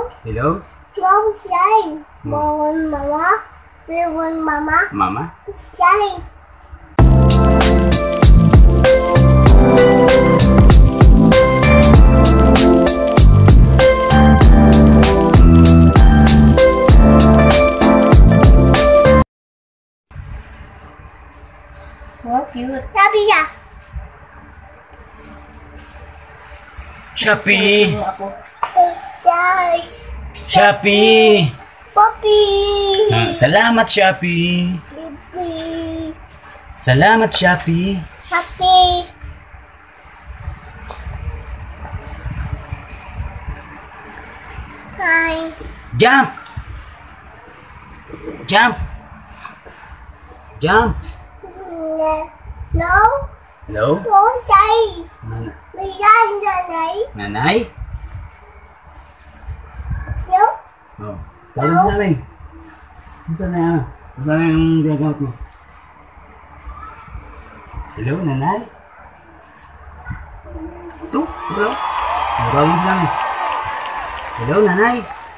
Hello? Mom, say. Mama. We want Mama. Mama? Say. Wow, cute. Sabi siya. Shopee! Ako. Yes. Shopee! Poppy. Salamat, Shopee! Baby. Salamat, Shopee! Happy. Hi. Jump! Jump! Jump! No. Hello? No, say. Nan- Biyan na nay. Nanay? No. Oh. Tawag sa nanay. Ito na yan. Ito na yung gagamit mo. Hello, nanay? Ito? Ito lang? Tawag sa nanay. Hello, nanay?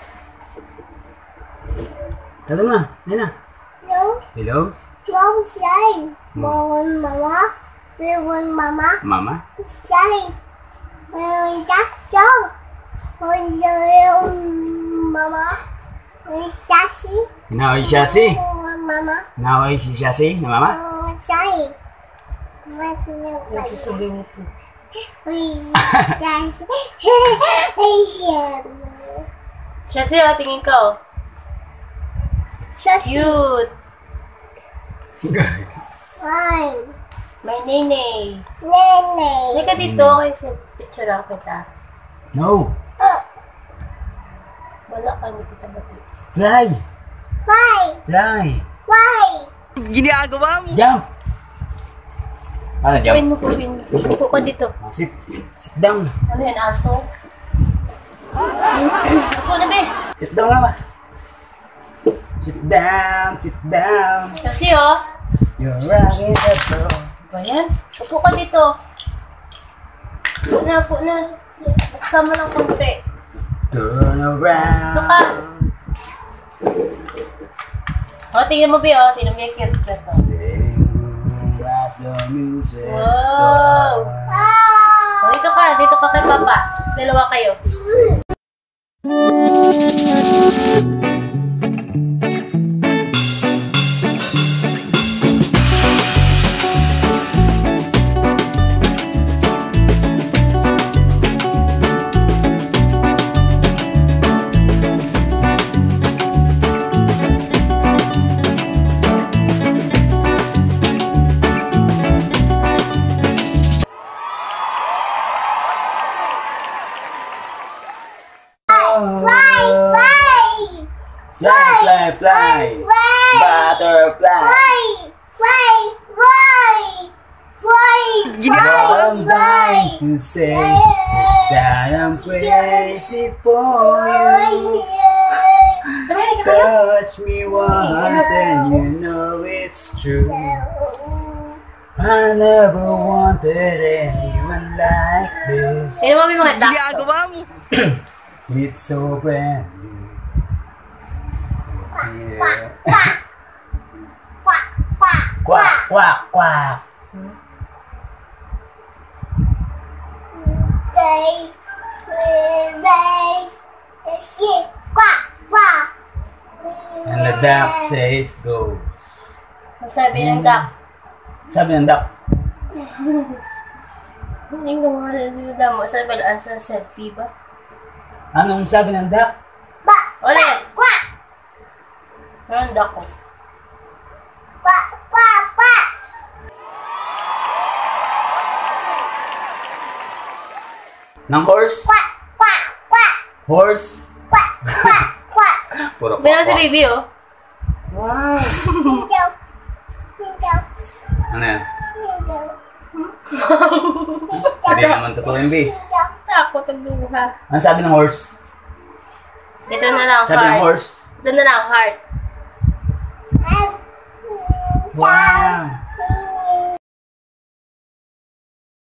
Tawag na. Ayun na. No. Hello? Mom, say. Mama. We want Mama. Mama? Say. We want Doctor. We want Mama. We Sassy. Inaway siya si? Mama. Inaway si siya si na mama? Say. Nagsusuling po. Siya siya, tingin ka oh. Cute. Hi. May nene. Nene. Halika dito, kasi picture lang kita. No! Wala ka, hindi kita bati. Fly! Why? Fly! Why? Jump! Ano jump? Pin mo. Upo ka dito. Sit down! Ano yan, aso? Upo na, be. Sit down lang ba? Sit down! Sit down! Kasi oh. You're rocking the boat. Ba yan? Upo ka dito. Upo na. Sama ng konti. Turn around. Ito ka. O, tingnan mo, be, oh. Tingnan mo yung cute oh. Sing as the music Wow! starts. O, dito ka kay Papa. Dalawa kayo. Fly, fly, butterfly. One thing to say is that I'm crazy for you. Touch me once and you know it's true. I never wanted anyone like this. Tingnan mo yung mga ducks. It's so brand new. Yeah. Quack, quack, quack. And the duck says go. Masabi ng duck. Sabi ng duck. Hindi ko mga naluluda mo. Sabi ba ang selfie ba? Anong sabi ng duck? Ulit! Anong duck ko? Ng horse? Horse? Puro Pero si baby oh. Wow! Ano yan? Hindi naman totoo yung B. Takot ang luha. Ano sabi ng horse? Dito na lang Sabi ng heart. horse? Dito na lang heart. Wow!